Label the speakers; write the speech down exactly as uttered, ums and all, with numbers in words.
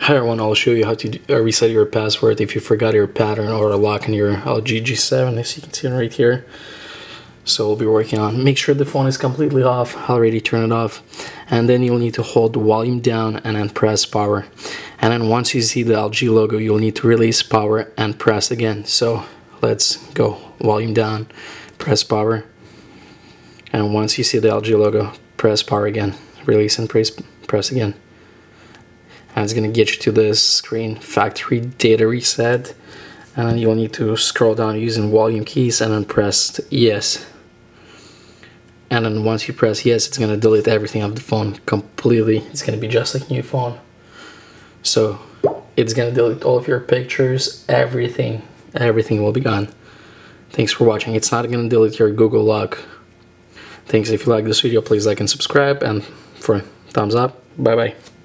Speaker 1: Hi everyone, I'll show you how to uh, reset your password if you forgot your pattern or a lock in your L G G seven, as you can see right here. So we'll be working on, make sure the phone is completely off. I already turned it off. And then you'll need to hold the volume down and then press power. And then once you see the L G logo, you'll need to release power and press again. So let's go, volume down, press power. And once you see the L G logo, press power again, release and press, press again. And it's going to get you to this screen, factory data reset, and then you'll need to scroll down using volume keys and then press yes. And then once you press yes, it's going to delete everything off the phone completely. It's going to be just like a new phone. So it's going to delete all of your pictures, everything, everything will be gone. Thanks for watching. It's not going to delete your Google lock. Thanks. If you like this video, please like and subscribe, and for a thumbs up. Bye bye.